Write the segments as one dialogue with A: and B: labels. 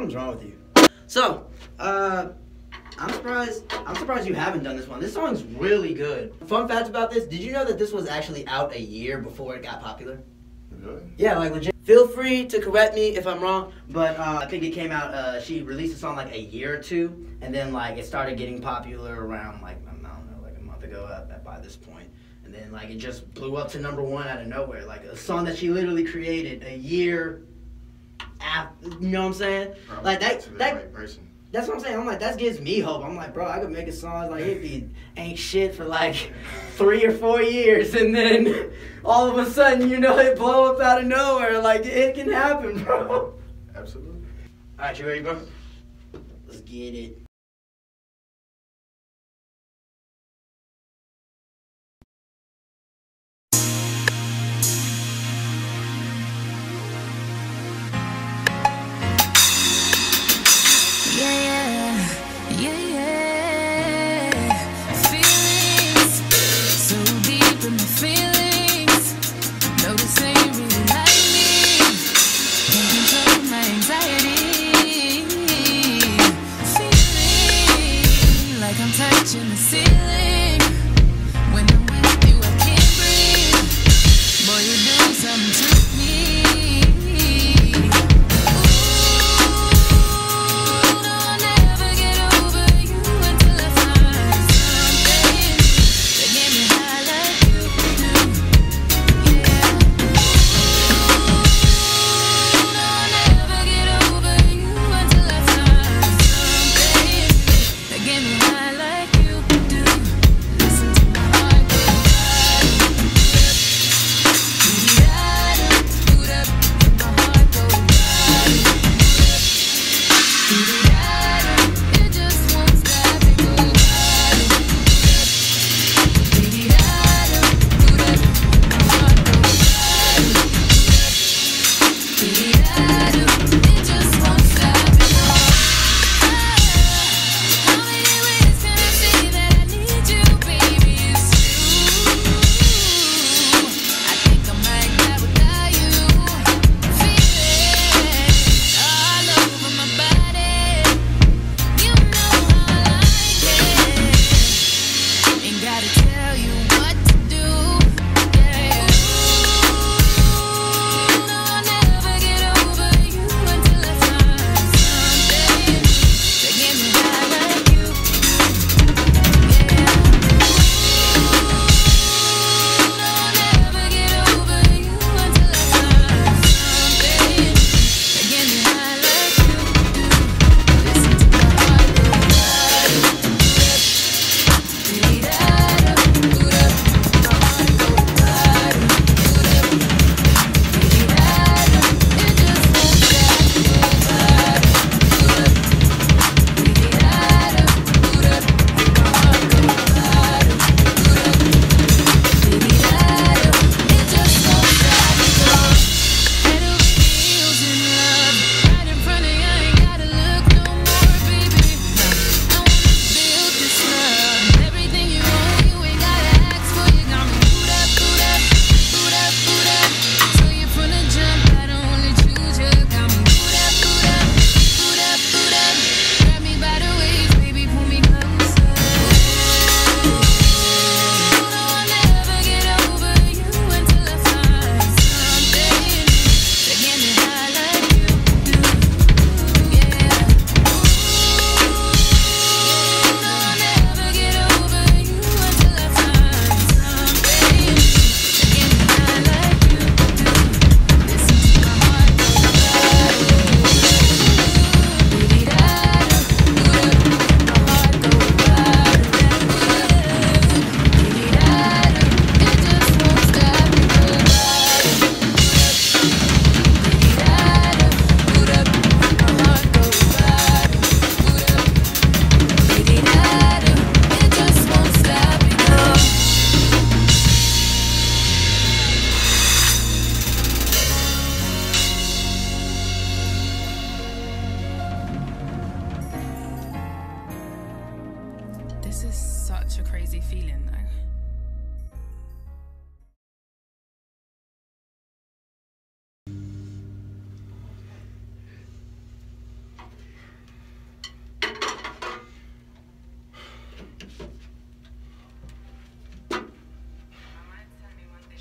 A: Something's wrong with you. So, I'm surprised you haven't done this one. This song's really good. Fun fact about this, did you know that this was actually out a year before it got popular?
B: Really?
A: Yeah, like legit. Feel free to correct me if I'm wrong, but I think it came out, she released the song like a year or two, and then like it started getting popular around like, I don't know, like a month ago by this point. And then like it just blew up to #1 out of nowhere. Like a song that she literally created a year after, you know what I'm saying?
B: Probably
A: Like
B: to the right person.
A: That's what I'm saying. I'm like, that gives me hope. I'm like, bro, I could make a song like it ain't shit for like 3 or 4 years, and then all of a sudden, you know, it blow up out of nowhere. Like it can happen, bro.
B: Absolutely.
A: All right, you ready, bro? Let's get it.
C: Anxiety,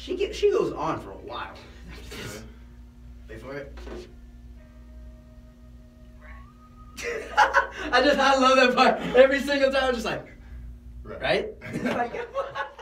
A: she goes on for a while. Wait for it. I love that part. Every single time, I'm just like, right? Like,